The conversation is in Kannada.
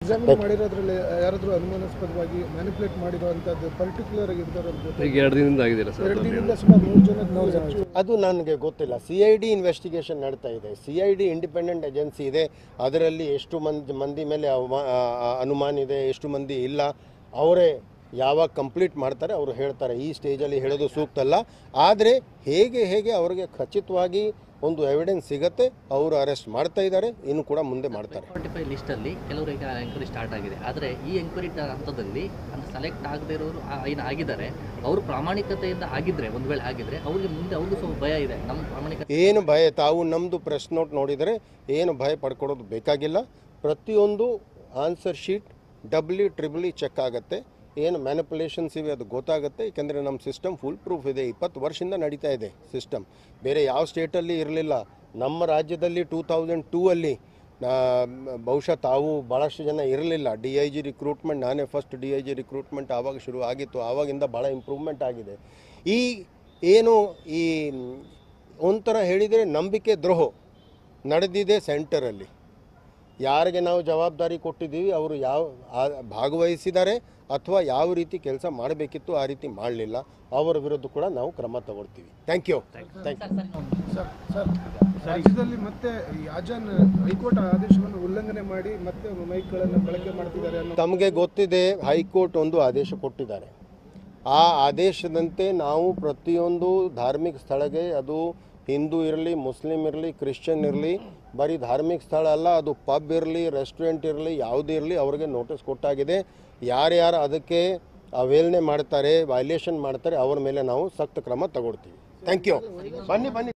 ಎಕ್ಸಾಮಿನ್ ಮಾಡಿರೋದ್ರಲ್ಲಿ ಯಾರಾದರೂ ಅನುಮಾನಾಸ್ಪದವಾಗಿ ಮ್ಯಾನಿಪುಲೇಟ್ ಮಾಡಿರುವಂಥದ್ದು ಪರ್ಟಿಕ್ಯುಲರ್ ಆಗಿ ಇರ್ತಾರೆ ಈಗ 2 ದಿನದಿಂದ ಆಗಿದೆ ಸರ್. 2 ದಿನದಿಂದ ಸುಮಾರು 100 ಜನ ಅದು ನನಗೆ ಗೊತ್ತಿಲ್ಲ. CID ಇನ್ವೆಸ್ಟಿಗೇಷನ್ ನಡ್ತಾ ಇದೆ. CID ಇಂಡಿಪೆಂಡೆಂಟ್ ಏಜೆನ್ಸಿ ಇದೆ. ಅದರಲ್ಲಿ ಎಷ್ಟು ಮಂದಿ ಮೇಲೆ ಅನುಮಾನ ಇದೆ, ಎಷ್ಟು ಮಂದಿ ಇಲ್ಲ, ಅವರೇ ಯಾವಾಗ ಕಂಪ್ಲೀಟ್ ಮಾಡ್ತಾರೆ ಅವರು ಹೇಳ್ತಾರೆ. ಈ ಸ್ಟೇಜಲ್ಲಿ ಹೇಳೋದು ಸೂಕ್ತ ಅಲ್ಲ. ಆದರೆ ಹೇಗೆ ಅವರಿಗೆ ಖಚಿತವಾಗಿ ಒಂದು ಎವಿಡೆನ್ಸ್ ಸಿಗುತ್ತೆ, ಅವರು ಅರೆಸ್ಟ್ ಮಾಡ್ತಾ ಇದ್ದಾರೆ, ಇನ್ನು ಕೂಡ ಮುಂದೆ ಮಾಡ್ತಾರೆ. 45 ಲಿಸ್ಟಲ್ಲಿ ಕೆಲವರಿಗೆ ಎಂಕ್ವೈರಿ ಸ್ಟಾರ್ಟ್ ಆಗಿದೆ. ಆದರೆ ಈ ಎಂಕ್ವೈರಿ ಹಂತದಲ್ಲಿ ಅಂದರೆ ಸೆಲೆಕ್ಟ್ ಆಗದೇ ಇರೋರು ಏನು ಆಗಿದ್ದಾರೆ, ಅವರು ಪ್ರಾಮಾಣಿಕತೆಯಿಂದ ಆಗಿದ್ದರೆ, ಒಂದು ವೇಳೆ ಆಗಿದ್ದರೆ ಅವ್ರಿಗೆ ಮುಂದೆ ಅವ್ರಿಗೂ ಸ್ವಲ್ಪ ಭಯ ಇದೆ. ನಮ್ಮ ಪ್ರಾಮಾಣಿಕತೆ ಏನು ಭಯ, ತಾವು ನಮ್ಮದು ಪ್ರೆಸ್ ನೋಟ್ ನೋಡಿದರೆ ಏನು ಭಯ ಪಡ್ಕೊಡೋದು ಬೇಕಾಗಿಲ್ಲ. ಪ್ರತಿಯೊಂದು ಆನ್ಸರ್ ಶೀಟ್ ಡಬ್ಲಿ ಚೆಕ್ ಆಗುತ್ತೆ. ಏನು ಮ್ಯಾನಿಪುಲೇಷನ್ಸ್ ಇವೆ ಅದು ಗೊತ್ತಾಗುತ್ತೆ. ಏಕೆಂದರೆ ನಮ್ಮ ಸಿಸ್ಟಮ್ ಫುಲ್ ಪ್ರೂಫ್ ಇದೆ. 20 ವರ್ಷದಿಂದ ನಡೀತಾ ಇದೆ ಸಿಸ್ಟಮ್. ಬೇರೆ ಯಾವ ಸ್ಟೇಟಲ್ಲಿ ಇರಲಿಲ್ಲ. ನಮ್ಮ ರಾಜ್ಯದಲ್ಲಿ 2002 ಬಹುಶಃ ತಾವು ಭಾಳಷ್ಟು ಜನ ಇರಲಿಲ್ಲ. DIG ರಿಕ್ರೂಟ್ಮೆಂಟ್, ನಾನೇ ಫಸ್ಟ್ DIG ರಿಕ್ರೂಟ್ಮೆಂಟ್ ಆವಾಗ ಶುರು ಆಗಿತ್ತು. ಆವಾಗಿಂದ ಭಾಳ ಇಂಪ್ರೂವ್ಮೆಂಟ್ ಆಗಿದೆ. ಏನು ಒಂಥರ ಹೇಳಿದರೆ ನಂಬಿಕೆ ದ್ರೋಹ ನಡೆದಿದೆ ಸೆಂಟರಲ್ಲಿ. ಯಾರಿಗೆ ನಾವು ಜವಾಬ್ದಾರಿ ಕೊಟ್ಟಿದ್ದೀವಿ ಅವರು ಭಾಗವಹಿಸಿದ್ದಾರೆ ಅಥವಾ ಯಾವ ರೀತಿ ಕೆಲಸ ಮಾಡಬೇಕಿತ್ತು ಆ ರೀತಿ ಮಾಡಲಿಲ್ಲ, ಅವರ ವಿರುದ್ಧ ಕೂಡ ನಾವು ಕ್ರಮ ತಗೊಳ್ತೀವಿ. Thank you. ಸರ್, ರಾಜ್ಯದಲ್ಲಿ ಮತ್ತೆ ಯಾಜನ್ ಹೈಕೋರ್ಟ್ ಆದೇಶವನ್ನು ಉಲ್ಲಂಘನೆ ಮಾಡಿ ಮತ್ತೆ ಮೈಕ್ಗಳನ್ನು ಬಳಕೆ ಮಾಡ್ತಿದ್ದಾರೆ ಅನ್ನೋ ತಮಗೆ ಗೊತ್ತಿದೆ. ಹೈಕೋರ್ಟ್ ಒಂದು ಆದೇಶ ಕೊಟ್ಟಿದ್ದಾರೆ. ಆ ಆದೇಶದಂತೆ ನಾವು ಪ್ರತಿಯೊಂದು ಧಾರ್ಮಿಕ ಸ್ಥಳಕ್ಕೆ, ಅದು ಹಿಂದೂ ಇರಲಿ, ಮುಸ್ಲಿಂ ಇರಲಿ, ಕ್ರಿಶ್ಚಿಯನ್ ಇರಲಿ, ಬರೀ ಧಾರ್ಮಿಕ ಸ್ಥಳ ಅಲ್ಲ, ಅದು ಪಬ್ ಇರಲಿ, ರೆಸ್ಟೋರೆಂಟ್ ಇರಲಿ, ಯಾವುದೇ ಇರಲಿ, ಅವರಿಗೆ ನೋಟಿಸ್ ಕೊಟ್ಟಾಗಿದೆ. ಯಾರ್ಯಾರು ಅದಕ್ಕೆ ಅವೇಲನೆ ಮಾಡ್ತಾರೆ, ವೈಲೇಷನ್ ಮಾಡ್ತಾರೆ, ಅವ್ರ ಮೇಲೆ ನಾವು ಸಕ್ತ ಕ್ರಮ ತಗೊಳ್ತೀವಿ. Thank you. ಬನ್ನಿ.